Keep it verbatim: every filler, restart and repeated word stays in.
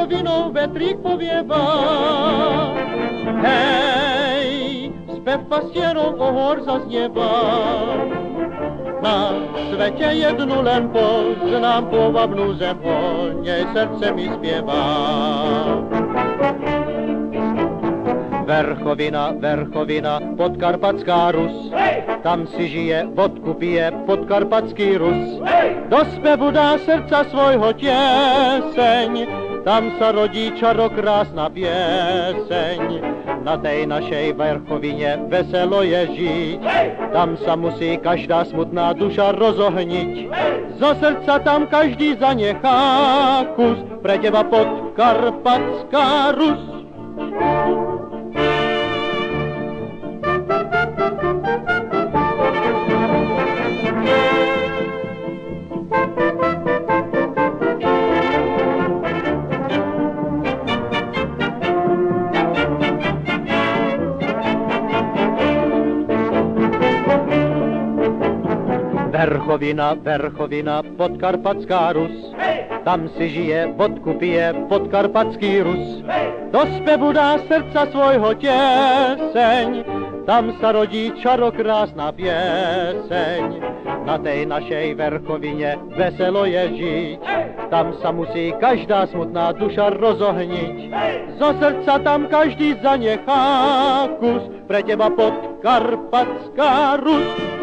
verchovinou vetrík povieva. Hej, spev pastierov o hor zaznieva. Na svete jednu len poznám, povabnú zem, o nej srdce mi spieva. Verchovina, Verchovina, podkarpatská Rus. Hej! Tam si žije, vodku pije podkarpatský Rus. Hej! Do spevu dá srdca svojho tieseň, tam sa rodí čarokrásna pieseň. Na tej našej Verchovine veselo je žiť, hej! Tam sa musí každá smutná duša rozohniť. Hej! Zo srdca tam každý zanechá kus, pre teba podkarpatská Rus. Verchovina, Verchovina, podkarpatská Rus. Hej! Tam si žije, vodku pije podkarpatský Rus. Hej! Do spevu dá srdca svojho tieseň, tam sa rodí čarokrásna pieseň. Na tej našej Verchovine veselo je žiť, hej! Tam sa musí každá smutná duša rozohniť. Hej! Zo srdca tam každý zanechá kus, pre teba podkarpatská Rus.